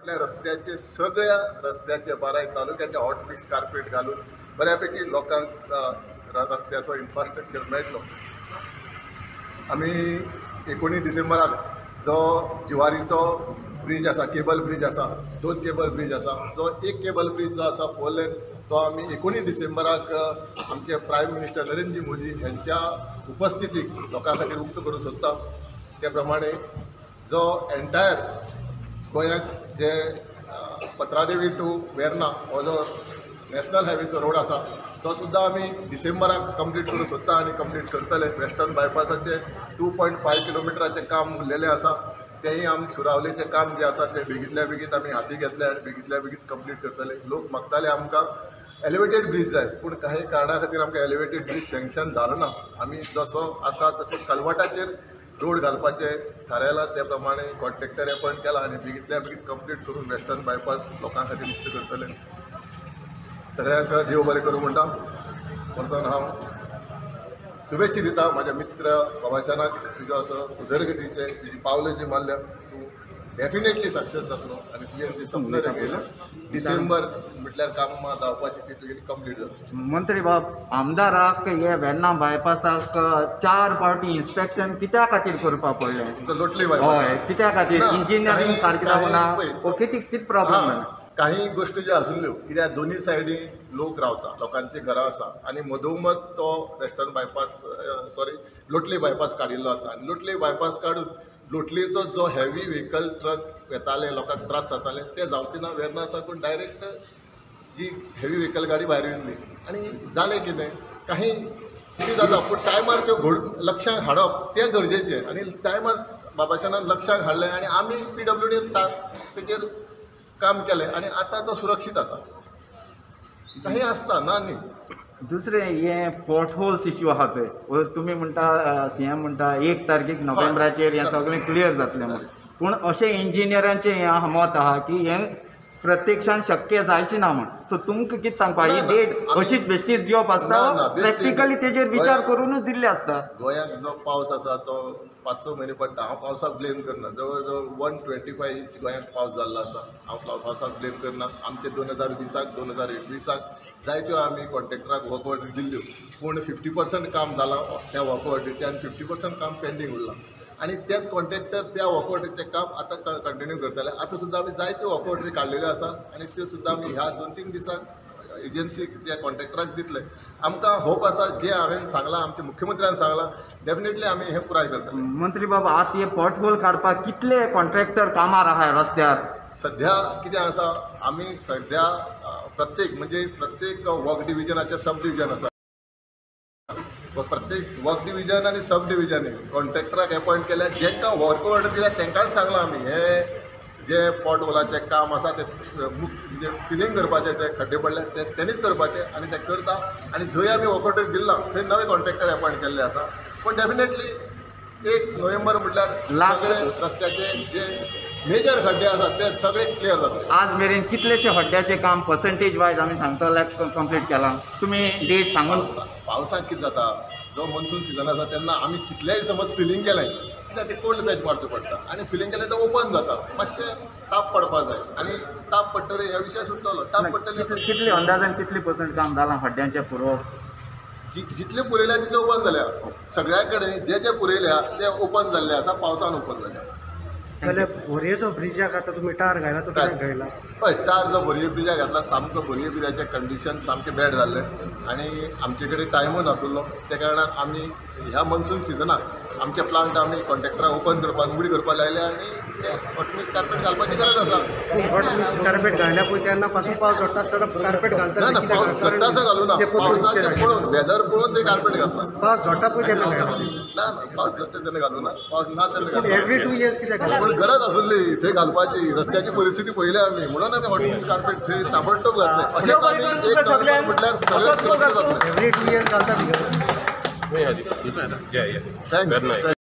म्हटल्यार रस्त्याचे सगळ्या रस्त्याचे बाराय तालुक्याचे हॉट मिक्स कार्पेट घालून बऱ्यापैकी लोकांक रस्त्याचो इन्फ्रास्ट्रक्चर मेळटलो. आमी 19 डिसेंबराक जो जुवारीचो ब्रिज आसा, केबल ब्रिज आसा, 2 केबल ब्रिज आसा, जो एक केबल ब्रिज जो आसा 4 लेन, तो आमी 19 डिसेंबराक आमचे प्रायम मिनिस्टर नरेंद्र मोदी यांच्या उपस्थितीक लोकां खातीर उक्त करूंक सोदता. त्या प्रमाणे जो एंटायर गोंयाक जे पत्रादेवी टू वेर्ना हो जो नॅशनल हायवेचो रोड आसा तो सुद्दां आमी डिसेंबराक कंप्लीट करूंक सोदता आनी कंप्लीट करतले. वेस्टर्न बायपासाचे 2.5 किलोमिटराचें काम उरलेलें आसा, तेंय आमी सुरावलेचें काम जे आसा ते बेगींतल्या बेगीन आमी हाती घेतले आनी बेगींतल्या बेगीन कंप्लीट करतले. लोक मागताले आमकां एलिवेटेड ब्रिज जाय, पूण काही कारणा खातीर आमकां एलिवेटेड ब्रिज सँक्शन जालो ना. आमी जसो आसा तसो कलवटाचेर रोड घालपाचें थारायलां, त्या प्रमाणे कॉन्ट्रॅक्टर अपॉयंट केला आनी बेगींतल्या बेगीन कंप्लीट करून वेस्टर्न बायपास लोकां खातीर मुक्त करतले. सगळ्यांक देव बरें करूं म्हणटा. परतून हांव शुभेच्छा दिता म्हाज्या मित्र बाबाशानाक, तुजो असो उदरगतीचे तुजी पावलं जी मारल्या तूं डेफिनेटली सक्सेस जातलो आनी तुवें ती सपन रंगयला. डिसेंबर म्हटल्यार कामां जावपाची ती तुगेली कंप्लीट जातली. मंत्री बाब, आमदाराक हे वेर्ना बायपासाक 4 फावटी इन्स्पेक्शन कित्या खातीर करपाक पडलें? लोटली हय, कित्या खातीर? इंजिनियरींग सारकें जावना, कितें प्रॉब्लेम जाला? काही गोष्टी ज्यो आशिल्ल्यो, कित्याक दोनी सायडीन लोक रावता, लोकांची घरां आसा आनी मधोमध तो वेस्टर्न बायपास लोटली बायपास काडिल्लो आसा. आनी लोटली बायपास काडून लोटलीचो जो हेवी व्हेकल ट्रक येताले, लोकांक त्रास जाताले ते जावचे ना. वेर्ना साकून डायरेक्ट जी हेवी व्हेकल गाडी भायर येतली आनी जालें कितें, काही कितें जाता, पूण टायमार त्यो लक्षांक हाडप तें गरजेचें. आनी टायमार बाबाशानान लक्षांक हाडलें आनी आमी PWD तेजेर काम केलें आनी आतां तो सुरक्षीत आसा. काही आसता ना न्ही. दुसरें हे पोर्ट होल्स इश्यू आहा चोय, तुमी म्हणटा CM म्हणटा 1 तारखेक नोव्हेंबराचेर हें सगळें क्लियर जातलें म्हणून, पूण अशें इंजिनियरांचें हें मत आहा की हें प्रत्यक्षान शक्य जायचें ना म्हण. सो तुमकां कितें सांगपा, ही डेट अशीच बेश्टीच दिवप आसता, प्रॅक्टिकली तेजेर विचार करूनच दिल्ले आसता? गोंयांत जो पावस आसा तो 5-6 म्हयने पडटा. हांव पावसाक ब्लेम करना. जवळ जवळ 125 इंच गोंयांत पावस जाल्लो आसा. हांव पावसाक ब्लेम करना. आमचे 2020 2021 जायत्यो आमी कॉन्ट्रॅक्टराक वर्क ऑर्डरी दिल्ल्यो, पूण 50% काम जालां त्या वर्क ऑर्डरीचें आनी 50% काम पेंडींग उरलां. आनी तेच कॉन्ट्रॅक्टर त्या वर्क ऑर्डरीचें काम आतां कंटिन्यू करतले. आतां सुद्दां आमी जायत्यो वर्क ऑर्डरी काडलेल्यो आसा आनी त्यो सुद्दां आमी ह्या 2-3 दिसांक एजन्सीक त्या कॉन्ट्रॅक्टराक दितले. आमकां होप आसा, जे हांवें सांगलां, आमच्या मुख्यमंत्र्यान सांगलां, डेफिनेटली आमी हें पुराय करतले. मंत्री बाबा, आतां हे पोर्ट होल काडपाक कितले कॉन्ट्रॅक्टर कामार आहाय रस्त्यार? सध्या कितें आसा, आमी सध्या प्रत्येक वर्क डिविजनाचे सब डिविजन आसा. प्रत्येक वर्क डिविजन आनी सब डिविजनी कॉन्ट्रॅक्टराक अपॉयंट केल्या. जेंकां वर्क ऑर्डर दिल्या तेंकांच सांगलां आमी हे जे पोर्ट होलाचें काम आसा ते म्हणजे फिलिंग करपाचें, ते खड्डे पडले ते तेणीच करपाचें आनी ते करता. आनी जंय आमी वर्क ऑर्डर दिला थंय नवे कॉन्ट्रॅक्टर अपॉयंट केल्ले आसा. पूण डेफिनेटली 1 नोव्हेंबर म्हटल्यार सगळे रस्त्याचे जे मेजर खड्डे आसात ते सगळे क्लियर जातले. आज मेरेन कितलेशे खड्ड्याचें काम पर्संटेज वायज आमी सांगतले कंप्लीट केलां? तुमी डेट सांगून. पावसाक कितें जाता, जो मॉन्सून सिजन आसा तेन्ना आमी कितलेंय समज फिलिंग केलें कित्याक ते कोल्ड पॅच मारचो पडटा आनी फिलिंग केलें तें ओपन जाता. मातशें ताप पडपाक जाय आनी ताप पडटरी ह्या विशय सुट्टलो. ताप पडटली कितली अंदाजान कितली % काम जालां खड्ड्यांचें पुरो? जितले पुरयल्या तितले ओपन जाल्या. सगळ्या कडेन जे पुरयल्या ते ओपन जाल्ले आसा, पावसान ओपन जाल्या. जाल्यार बोरयेचो ब्रिजाक आतां तुमी टार घायला, तो कित्याक घायला? पळय, टार जो बोरये ब्रिजाक घातला, सामको बोरये ब्रिजाचें कंडिशन सामकें बॅड जाल्लें आनी आमचे कडेन टायमूय नासलो. त्या कारणान आमी ह्या मॉन्सून सिजनाक आमचे प्लांट आमी कॉन्ट्रॅक्टराक ओपन करपाक उगडी करपाक लायले आनी ते हॉट मिक्स कार्पेट घालपाची गरज आसा. हॉट मिक्स कार्पेट घायल्या पळय तेन्ना पासून पावस झडटा आसतना कार्पेट घालता? ना, पावस झडटा असो घालूं ना. पावसाचें पळोवन वेदर पळोवन ते कार्पेट घालता. पावस झडटा पळय तेन्ना घालता? ना, पावस झडटा तेन्ना घालूं ना. पावस ना तेन्ना घालता. एवरी 2 इयर्स कित्याक घालता? पूण गरज आसली थंय घालपाची. रस्त्याची परिस्थिती पळयली आमी म्हणून आमी हॉट मिक्स कार्पेट थंय ताबडतोब घातले. अशें म्हटल्यार सगळें एवरी 2 इयर्स घालता. थँक्स.